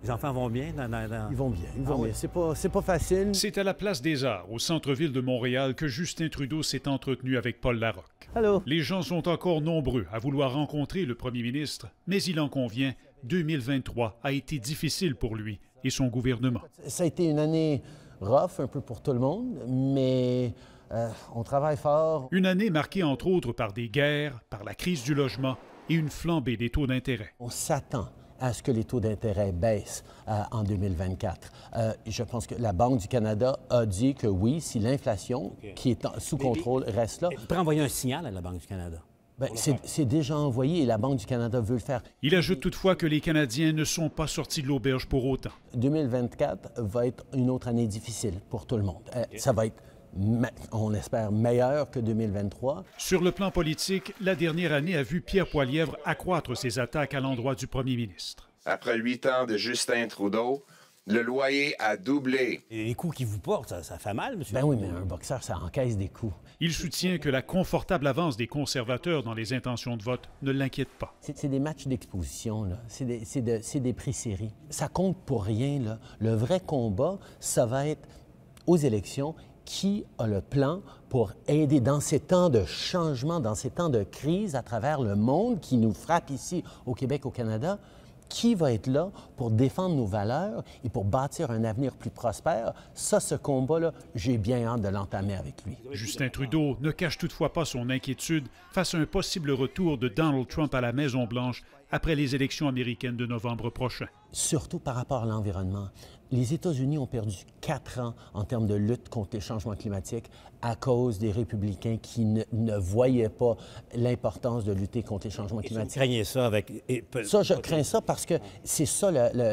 Les enfants vont bien Ils vont bien, ils vont bien. C'est pas facile. C'est à la Place des Arts, au centre-ville de Montréal, que Justin Trudeau s'est entretenu avec Paul Larocque. Allô? Les gens sont encore nombreux à vouloir rencontrer le premier ministre, mais il en convient, 2023 a été difficile pour lui et son gouvernement. Ça a été une année rough un peu pour tout le monde, mais on travaille fort. Une année marquée entre autres par des guerres, par la crise du logement et une flambée des taux d'intérêt. On s'attend à ce que les taux d'intérêt baissent en 2024. Je pense que la Banque du Canada a dit que oui, si l'inflation, qui est sous contrôle, reste là. On pourrait envoyer un signal à la Banque du Canada. C'est déjà envoyé et la Banque du Canada veut le faire. Il ajoute toutefois que les Canadiens ne sont pas sortis de l'auberge pour autant. 2024 va être une autre année difficile pour tout le monde. Ça va être, on espère, meilleur que 2023. Sur le plan politique, la dernière année a vu Pierre Poilievre accroître ses attaques à l'endroit du premier ministre. Après 8 ans de Justin Trudeau, le loyer a doublé. Et les coups qu'il vous porte, ça fait mal, monsieur? Ben oui, mais un boxeur, ça encaisse des coups. Il soutient que la confortable avance des conservateurs dans les intentions de vote ne l'inquiète pas. C'est des matchs d'exposition, là. C'est des prix-séries. Ça compte pour rien, là. Le vrai combat, ça va être aux élections. Qui a le plan pour aider dans ces temps de changement, dans ces temps de crise à travers le monde qui nous frappe ici au Québec, au Canada? Qui va être là pour défendre nos valeurs et pour bâtir un avenir plus prospère? Ça, ce combat-là, j'ai bien hâte de l'entamer avec lui. Justin Trudeau ne cache toutefois pas son inquiétude face à un possible retour de Donald Trump à la Maison-Blanche après les élections américaines de novembre prochain. Surtout par rapport à l'environnement. Les États-Unis ont perdu 4 ans en termes de lutte contre les changements climatiques à cause des républicains qui ne voyaient pas l'importance de lutter contre les changements climatiques. Vous craignez ça avec... Ça, je crains ça parce que c'est ça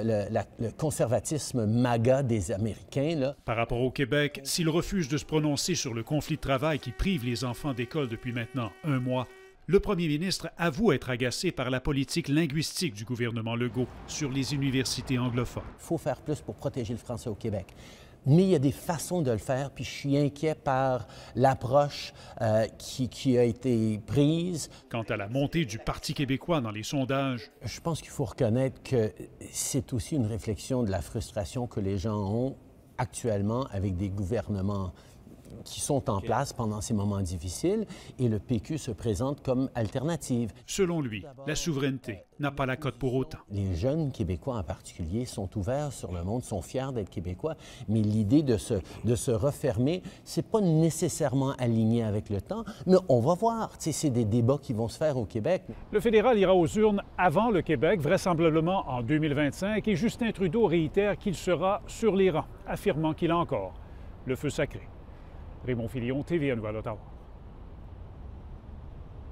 le conservatisme MAGA des Américains, là. Par rapport au Québec, s'il refuse de se prononcer sur le conflit de travail qui prive les enfants d'école depuis maintenant 1 mois, le premier ministre avoue être agacé par la politique linguistique du gouvernement Legault sur les universités anglophones. Il faut faire plus pour protéger le français au Québec. Mais il y a des façons de le faire, puis je suis inquiet par l'approche qui a été prise. Quant à la montée du Parti québécois dans les sondages, je pense qu'il faut reconnaître que c'est aussi une réflexion de la frustration que les gens ont actuellement avec des gouvernements qui sont en place pendant ces moments difficiles, et le PQ se présente comme alternative. Selon lui, la souveraineté n'a pas la cote pour autant. Les jeunes Québécois en particulier sont ouverts sur le monde, sont fiers d'être Québécois, mais l'idée de se refermer, c'est pas nécessairement aligné avec le temps, mais on va voir. C'est des débats qui vont se faire au Québec. Le fédéral ira aux urnes avant le Québec, vraisemblablement en 2025, et Justin Trudeau réitère qu'il sera sur les rangs, affirmant qu'il a encore le feu sacré. Raymond Filion, TVA Nouvelle, Ottawa.